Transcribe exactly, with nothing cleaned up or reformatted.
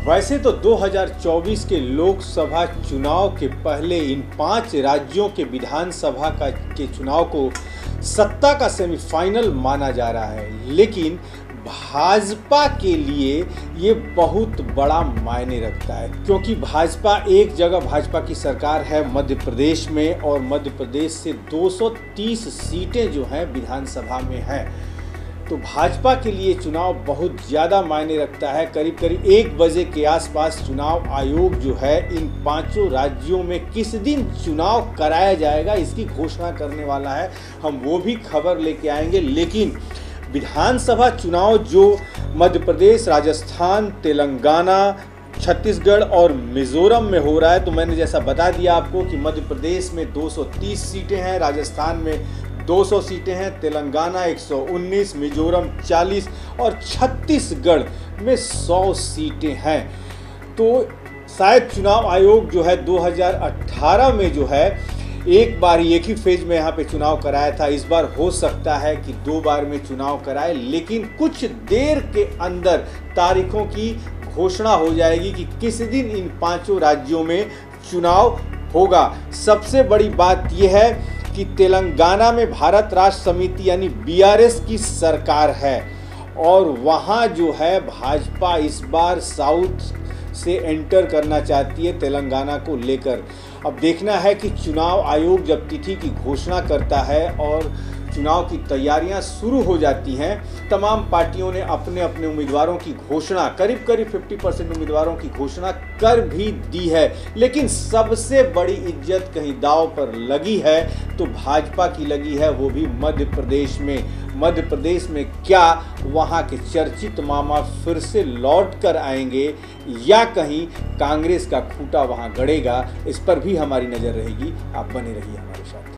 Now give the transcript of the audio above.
वैसे तो दो हज़ार चौबीस के लोकसभा चुनाव के पहले इन पांच राज्यों के विधानसभा का के चुनाव को सत्ता का सेमीफाइनल माना जा रहा है, लेकिन भाजपा के लिए ये बहुत बड़ा मायने रखता है, क्योंकि भाजपा एक जगह भाजपा की सरकार है मध्य प्रदेश में, और मध्य प्रदेश से दो सौ तीस सीटें जो हैं विधानसभा में हैं। तो भाजपा के लिए चुनाव बहुत ज़्यादा मायने रखता है। करीब करीब एक बजे के आसपास चुनाव आयोग जो है इन पांचों राज्यों में किस दिन चुनाव कराया जाएगा इसकी घोषणा करने वाला है। हम वो भी खबर लेके आएंगे, लेकिन विधानसभा चुनाव जो मध्य प्रदेश, राजस्थान, तेलंगाना, छत्तीसगढ़ और मिजोरम में हो रहा है, तो मैंने जैसा बता दिया आपको कि मध्य प्रदेश में दो सौ तीस सीटें हैं, राजस्थान में दो सौ सीटें हैं, तेलंगाना एक सौ उन्नीस, मिजोरम चालीस और छत्तीसगढ़ में सौ सीटें हैं। तो शायद चुनाव आयोग जो है दो हज़ार अठारह में जो है एक बार एक ही फेज में यहाँ पे चुनाव कराया था, इस बार हो सकता है कि दो बार में चुनाव कराए, लेकिन कुछ देर के अंदर तारीखों की घोषणा हो जाएगी कि किस दिन इन पांचों राज्यों में चुनाव होगा। सबसे बड़ी बात यह है कि तेलंगाना में भारत राष्ट्र समिति यानी बी आर एस की सरकार है, और वहाँ जो है भाजपा इस बार साउथ से एंटर करना चाहती है तेलंगाना को लेकर। अब देखना है कि चुनाव आयोग जब तिथि की घोषणा करता है और चुनाव की तैयारियां शुरू हो जाती हैं, तमाम पार्टियों ने अपने अपने उम्मीदवारों की घोषणा, करीब करीब पचास परसेंट उम्मीदवारों की घोषणा कर भी दी है, लेकिन सबसे बड़ी इज्जत कहीं दांव पर लगी है तो भाजपा की लगी है, वो भी मध्य प्रदेश में। मध्य प्रदेश में क्या वहां के चर्चित मामा फिर से लौट कर आएंगे या कहीं कांग्रेस का खूंटा वहां गड़ेगा, इस पर भी हमारी नज़र रहेगी। आप बने रहिए हमारे साथ।